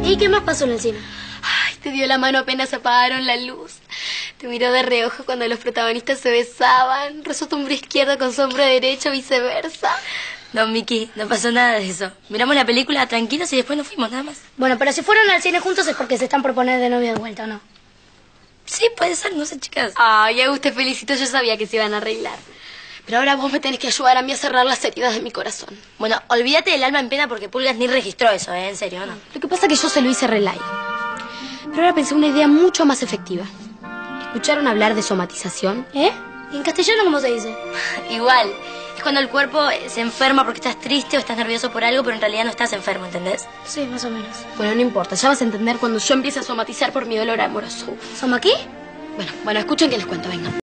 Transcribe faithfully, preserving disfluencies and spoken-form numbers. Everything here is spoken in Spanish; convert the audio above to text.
¿Y qué más pasó en el cine? Ay, te dio la mano apenas apagaron la luz. Te miró de reojo cuando los protagonistas se besaban. Rozó tu hombro izquierdo con su hombro derecho, viceversa. No, Miki, no pasó nada de eso. Miramos la película tranquilos y después nos fuimos, nada más. Bueno, pero si fueron al cine juntos es porque se están por poner de novio de vuelta, ¿o no? Sí, puede ser, no sé, chicas. Ay, Agus, te felicito, yo sabía que se iban a arreglar. Pero ahora vos me tenés que ayudar a mí a cerrar las heridas de mi corazón. Bueno, olvídate del alma en pena porque Pulgas ni registró eso, ¿eh? En serio, ¿no? Lo que pasa es que yo se lo hice relay. Pero ahora pensé una idea mucho más efectiva. ¿Escucharon hablar de somatización? ¿Eh? ¿Y en castellano cómo se dice? Igual. Es cuando el cuerpo se enferma porque estás triste o estás nervioso por algo, pero en realidad no estás enfermo, ¿entendés? Sí, más o menos. Bueno, no importa. Ya vas a entender cuando yo empiece a somatizar por mi dolor amoroso. ¿Soma qué? Bueno, bueno, escuchen que les cuento, vengan.